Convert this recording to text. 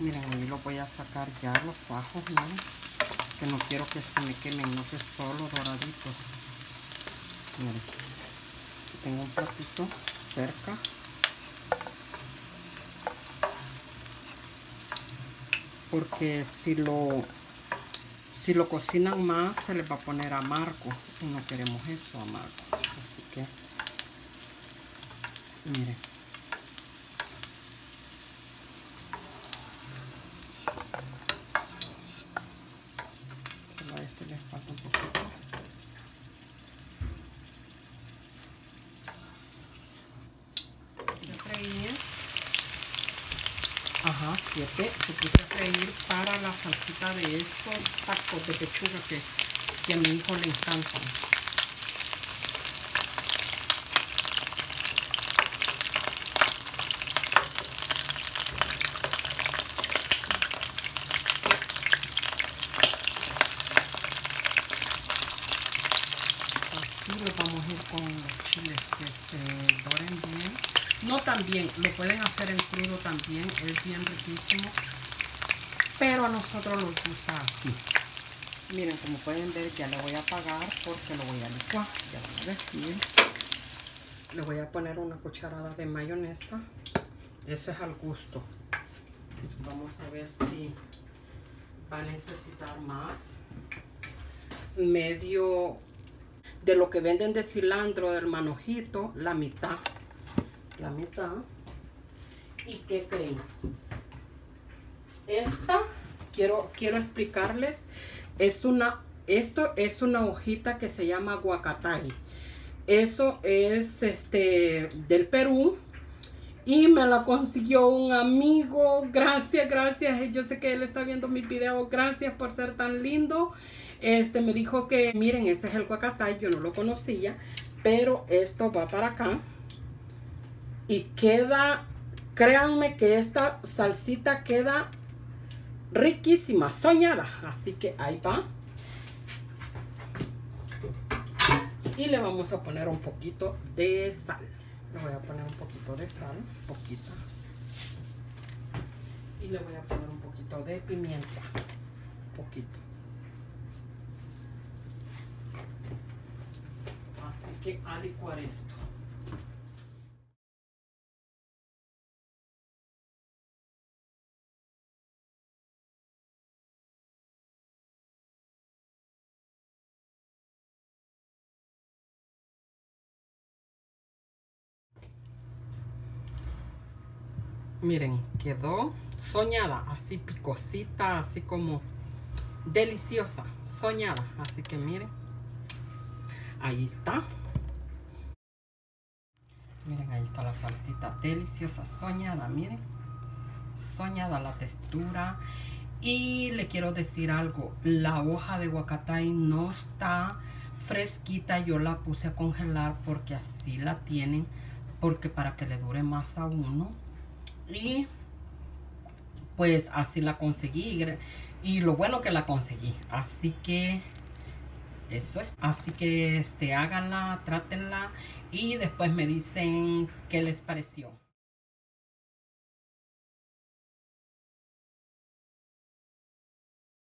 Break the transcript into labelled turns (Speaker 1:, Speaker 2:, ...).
Speaker 1: Miren, ahí lo voy a sacar ya los ajos, ¿no? Que no quiero que se me quemen, no, que solo doraditos. Miren, aquí tengo un platito cerca. Porque si lo cocinan más se les va a poner amargo y no queremos eso amargo. Así que miren. Solo a este les falta un poquito. Voy a freír. Ajá, 7. Se puse a freír para la salsita de estos tacos de pechuga que a mi hijo le encantan. Así lo vamos a ir con los chiles que se doren bien. No tan bien, lo pueden hacer en crudo también, es bien riquísimo. Pero a nosotros nos gusta así. Miren, como pueden ver, ya le voy a apagar porque lo voy a licuar. Ya van a ver, miren. Le voy a poner una cucharada de mayonesa. Eso es al gusto. Vamos a ver si va a necesitar más. Medio de lo que venden de cilantro, del manojito, la mitad. La mitad. ¿Y qué creen? Esta, quiero explicarles, esto es una hojita que se llama guacatay. Eso es del Perú y me la consiguió un amigo. Gracias, gracias. Yo sé que él está viendo mi video. Gracias por ser tan lindo. Me dijo que, miren, este es el guacatay. Yo no lo conocía, pero esto va para acá y queda, créanme que esta salsita queda riquísima, soñada. Así que ahí va. Y le vamos a poner un poquito de sal. Le voy a poner un poquito de sal, poquita. Y le voy a poner un poquito de pimienta, poquito. Así que a licuar esto. Miren, quedó soñada, así picosita, así como deliciosa, soñada. Así que miren, ahí está. Miren, ahí está la salsita deliciosa, soñada, miren. Soñada la textura. Y le quiero decir algo, la hoja de guacatay no está fresquita. Yo la puse a congelar porque así la tienen, porque para que le dure más a uno. Y pues así la conseguí y lo bueno que la conseguí. Así que eso es. Así que háganla, trátenla y después me dicen qué les pareció.